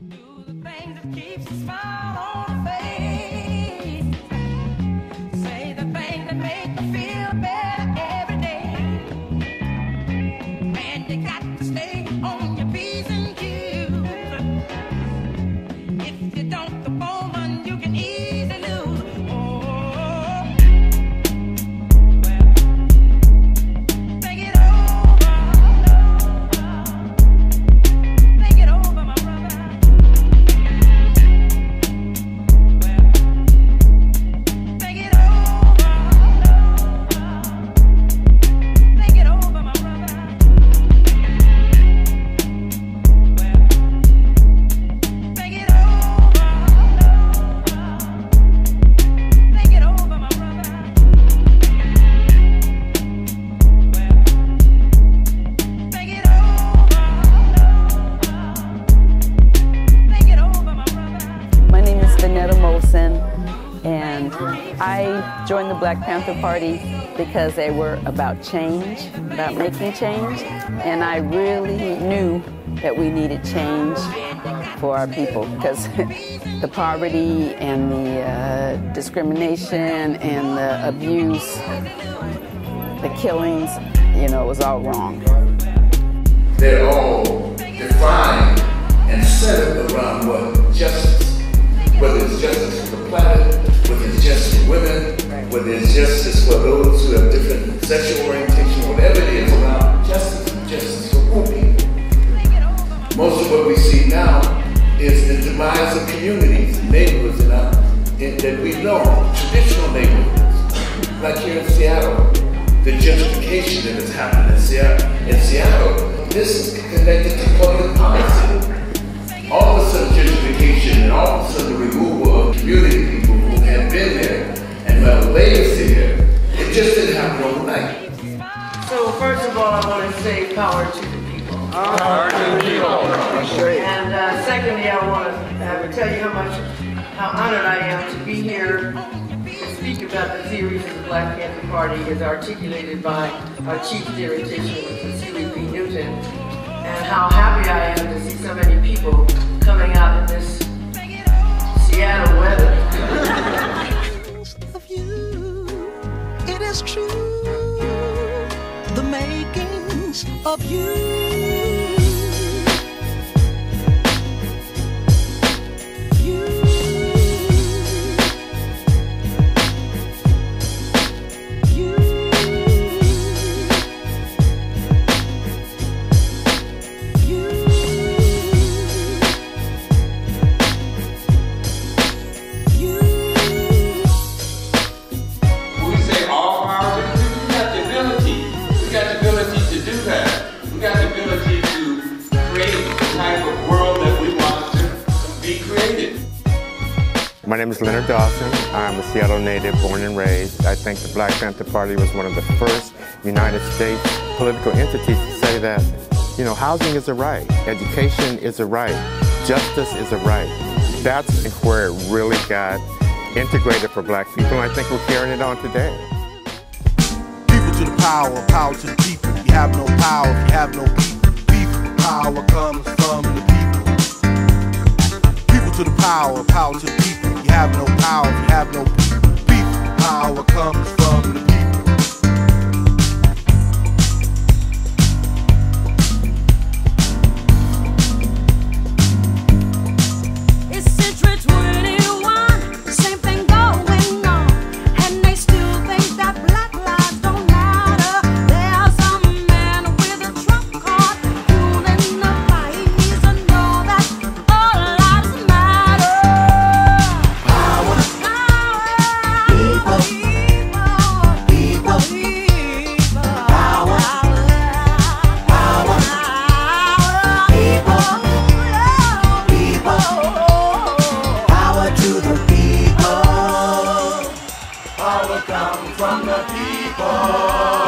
Do the things that keeps a smile on her face. Say the things that make you feel better every day. And you got to stay on your P's and Q's. If you don't, the woman you can easily lose. Oh, well, think it over. Think it over, my brother. Well, think it over. Think it over, my brother. Well, think it over. Think it over, my brother. Well, think it over. Think it over, my brother. My name is Vanetta Molson, and I joined the Black Panther Party because they were about change, about making change, and I really knew that we needed change for our people because the poverty and the discrimination and the abuse, the killings, you know, it was all wrong. They're all defined and centered around what? Justice. Whether it's justice for the planet, whether it's justice for women, whether it's justice for those who have different sexual orientation, whatever it is around justice and justice for poor people. Most of what we see now is the demise of communities and neighborhoods that we know, traditional neighborhoods. Like here in Seattle, the gentrification that has happened in Seattle, this is connected to public policy. All of a sudden gentrification and all of a sudden the removal of community people who had been there and who have legacy here, it just didn't happen overnight. So first of all, I want to say power to the people. Power to the people. And secondly, I want to tell you how honored I am to be here to speak about the theories of the Black Panther Party as articulated by our chief theoretician, Celie P. Newton, and how happy I am to see so many people coming out in this Seattle weather. Of you, it is true, the makings of you. My name is Leonard Dawson. I'm a Seattle native, born and raised. I think the Black Panther Party was one of the first United States political entities to say that, you know, housing is a right, education is a right, justice is a right. That's where it really got integrated for black people, and I think we're carrying it on today. People to the power, power to the people. You have no power if you have no people. People, power comes from the people. People to the power, power to the people. You have no power if you have no people. People, power comes from the people. It's Century 21, same thing going on, and they still think that black lives don't matter. There's a man with a trump card fueling the fight. He needs to know that all lives matter. Power, people, people, power, power, people, Power to the people. Power comes from the people.